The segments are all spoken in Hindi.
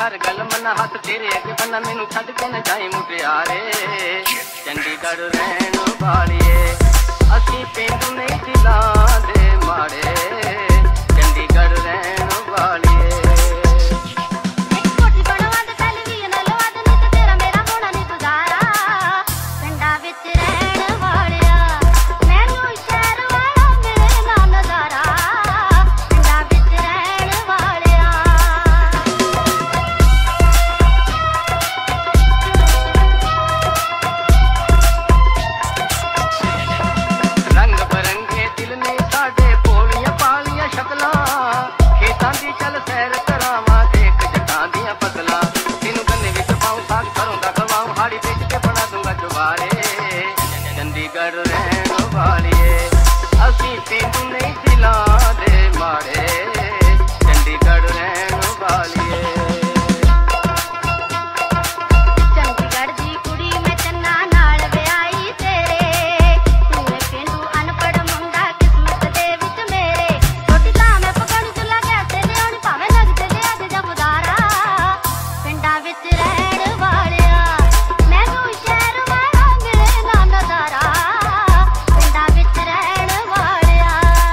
हर गल मना हाथ तेरे अगे बना मैनू छड़ के न जाए मुटियारे चंडीगढ़ रहन वालिए असी पिंड नहीं दिलां दे माड़े चंडीगढ़ रहन वालिए चंडीगढ़ रहन वालिए असी पिंड नहीं दिलां दे माड़े चंडीगढ़ रहन वालिए चंडीगढ़ दी कुड़ी मैं चन्ना नाल विआई तेरे तू पिंडू अनपढ़ मुंडा किस्मत दे विच मेरे रोटी तां मैं पकाणी चुला कैसे लियाणी भावें लगदे जे अज जबदारा पिंडा विच रहन वालिया मैनू शहर वाला मिले ना नजारा पिंडा विच रहन वालिया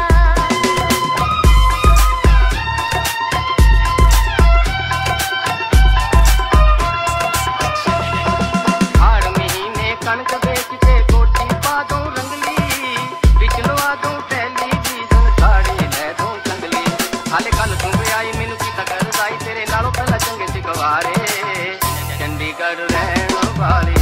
हाड़ महीने कणक बेच के कोठी पा दूं रंगली बिच लवा दूं टेलीविजन साड़ी लै दूं चंगली हाले कल तू आई मैनू कीता करदाई तेरे नालों पहला चंगे सी गवारे चंडीगढ़ रहन वाली